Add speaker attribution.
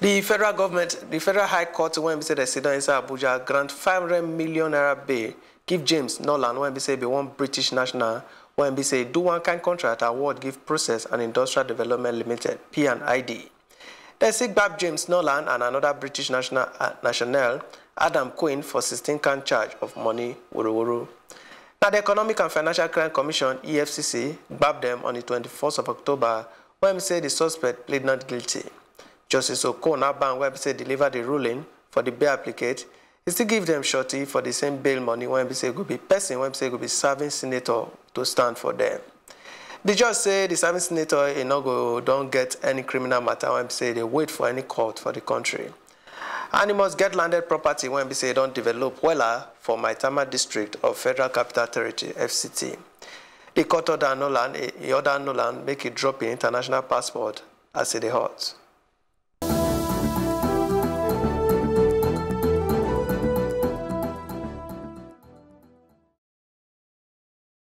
Speaker 1: The federal government, the Federal High Court, when we say the sit down inside Abuja, grant 500 million naira bail, give James Nolan, when we say be one British national, when we say do one kind contract award, give Process and Industrial Development Limited, P&ID. They seek back James Nolan and another British national, Adam Quinn, for 16 count charge of money, wuru. Now, the Economic and Financial Crime Commission, EFCC, grabbed them on the 24th of October, when we say the suspect plead not guilty. Justice Okona Bang, when we say deliver the ruling for the bail applicant, he still give them shorty for the same bail money when we say it could be person, when we say it could be serving senator to stand for them. The judge say the serving senator don't get any criminal matter when we say they wait for any court for the country. And he must get landed property when we say don't develop well for Maitama District of Federal Capital Territory, FCT. The court order Nolan, make it drop in international passport as it hurts.